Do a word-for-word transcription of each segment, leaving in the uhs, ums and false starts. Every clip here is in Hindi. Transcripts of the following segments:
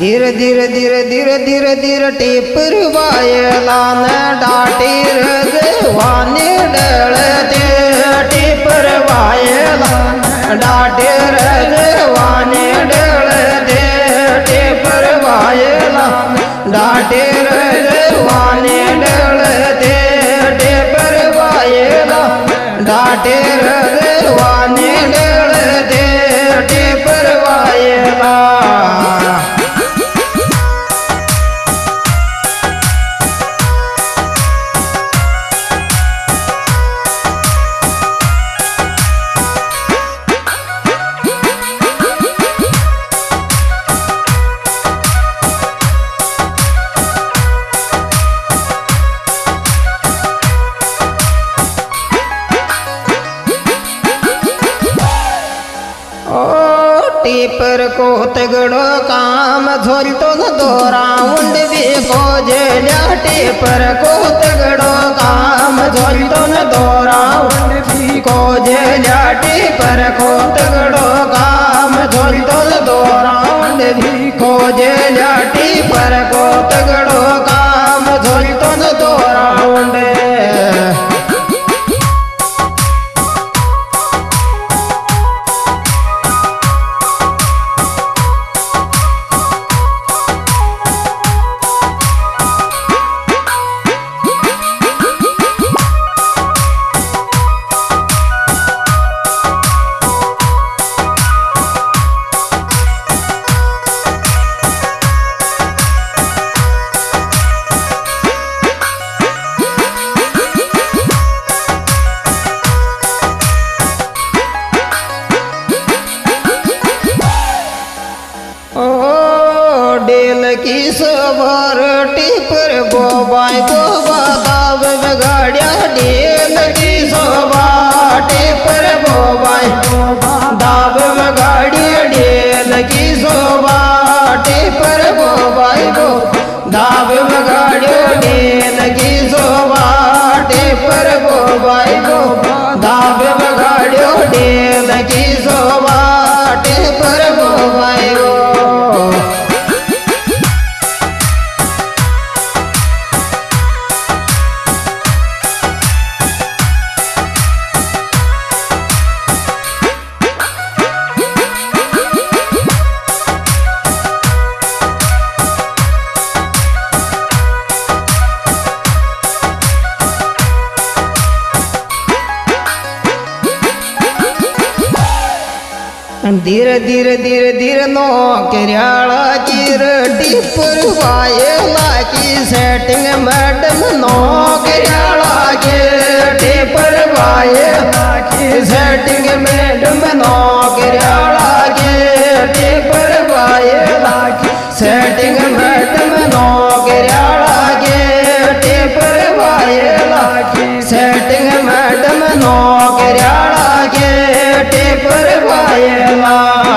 धीरे धीरे धीरे धीरे धीरे धीरे टेपर वायला न डाटे रजवाने डलते टेपर वायला डाटे रजवाने डलते टेपर वायला डाटे रजवाने डलते टेपर वायला डाटे रजवाने डलते टेपर वायला। टेपर को तगड़ो काम झोलतो न दोराउंड भी को जेल्या टेपर को तगड़ो काम झोलतो न दोराउंड भी को जेल्या टेपर को तगड़ो काम झोलतो न दोराउंड भी को जेल्या टेपर को तगड़ो काम झोलतो न दोराउंड। डेल की सवार टेपर बोबाई बोबा दाव बगाड़िया डेल की सवार टेपर बोबाई दाव बगाड़िया डेल की सवार टेपर बोबाई बो दाव बगाड़िया डेल की सवार टेपर बोबाई बो दाव बगाड़िया डेल की सवार टेपर बोबाई बो। धीरे धीरे धीरे धीरे नौकरियाला चिर टिपर वायला की सेटिंग मैडम नौकरियाला के टिपर वायला की सेटिंग मैडम नौकरियाला के टिपर वायला की सेटिंग मैडम नौकरियाला के टिपर वायला की सेटिंग मैडम नौकरियाला के टिपर वायला।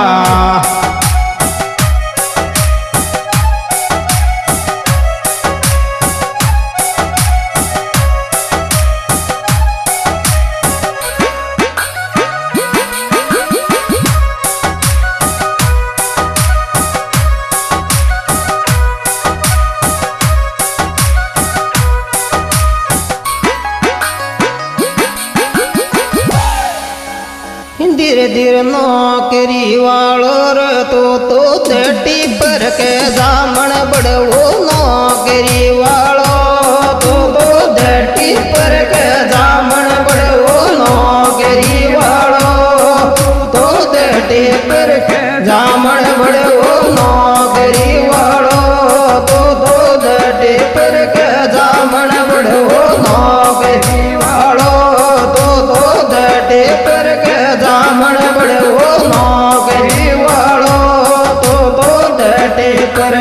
धीरे धीरे नौकरी वालों तो तो टिपर के जामन बड़ो नौकरी वालों तो तो टिपर के जामन बड़ो नौकरी वालों तो टिपर के जामन बड़ो नौकरी वालों तो तो टिपर के जामन बड़ो नौकरी वालों तो तो टिपर के जामन बड़ो नौकरी वालों तो तो टिपर।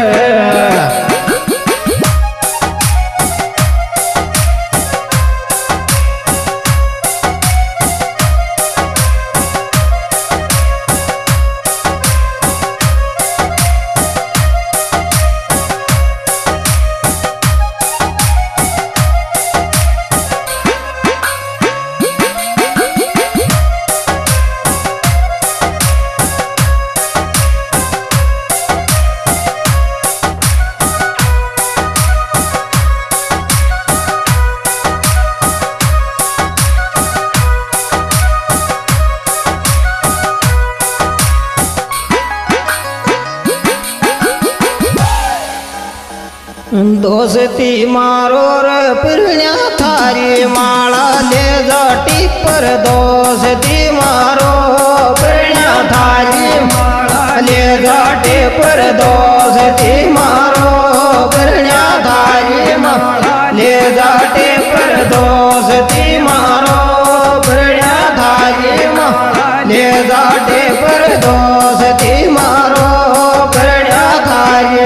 दोस्ती मारो रे पिरण्या थारी माला ले जाटी पर दोस्ती मारो पिरण्या थारी माला ले जाटी पर दोस्ती मारो पिरण्या थारी माला ले जाटी पर दोस्ती मारो पिरण्या थारी माला ले जाटी पर दोस्ती मारो पिरण्या थारी।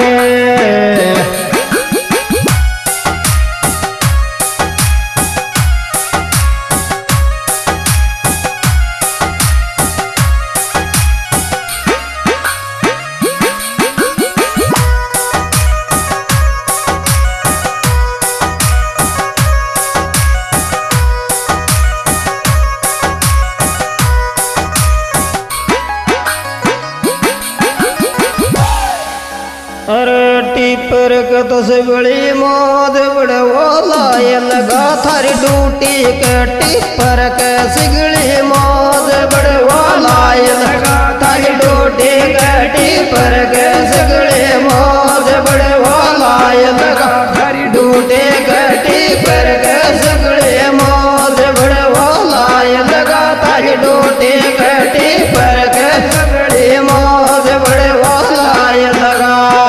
टिपर तो से बड़ी मौज बड़ो लायल गा थारी डूटी के टिपर के सिगड़ी मौज बड़ो लायल गा थारी डूटी के टिपर के सिगड़ी मौज बड़ो लायल गा थारी डूटी के टिपर के सिगड़ी मौज बड़ो लायल गा थारी डूटी के टिपर के सिगड़ी मौज बड़ो लायल गा।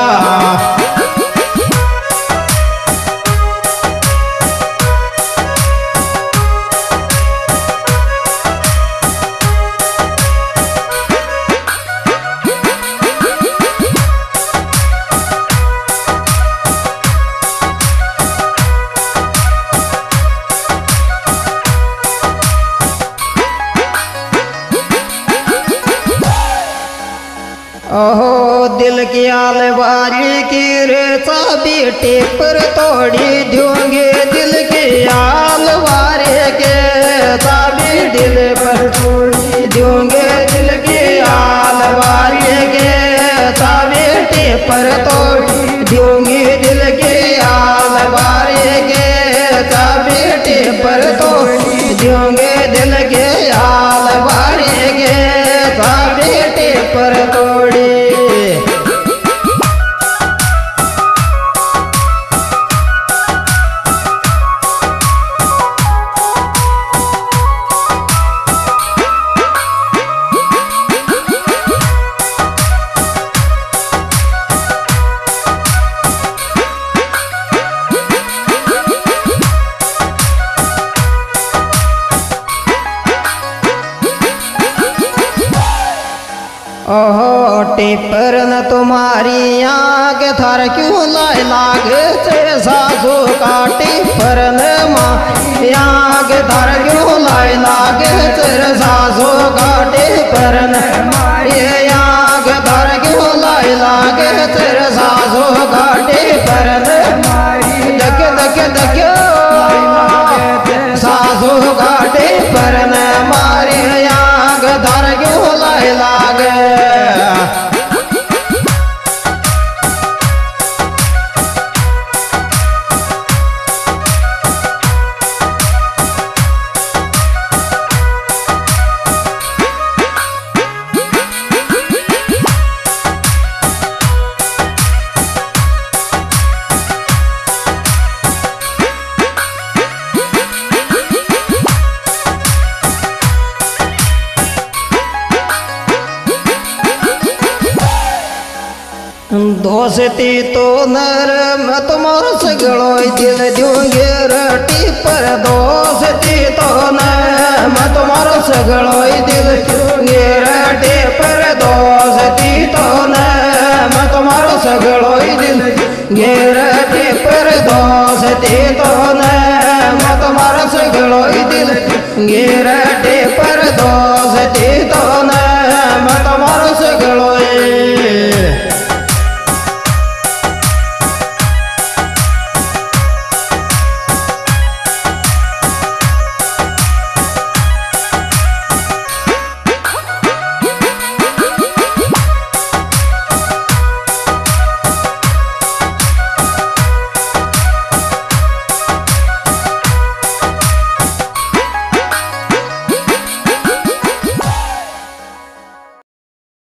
ओहो दिल की आलवारी की रे चाबी टेपर तोड़ी दूंगे दिल की आलवारी के चाबी दिल पर तोड़ी दूंगे दिल की आलवारी के चाबी टेपर तोड़ी दूंगी दिल की आलवारी के चाबी टेपर तोड़ी दूंगे दिल की आलवारी के चाबी टेपर तोड़ी। ओहो टिपर न तुम्हारी आग थर क्यों लाए लागे तेरे सासू का टिपर न माँ आग थर क्यों लाए लागे तेरे सासू का टिपर न मारे आग थर क्यों लाए लागे तेरे सासू का टिपर न मारी दक दक दक सासू का टिपर न मारे आग थर क्यों लाए लागे। दोस्ती तो नर मैं तुम्हारा सगड़ो दिल दूंगे रटी पर दोस्ती तो नर मैं तुम्हारा सगड़ो दिल दूंगे रटी पर दोस्ती तो नर मैं तुम्हारा सगड़ो दिल रटी पर दोस्ती तो नर मैं तुम्हारा सगड़ो दिल रटी पर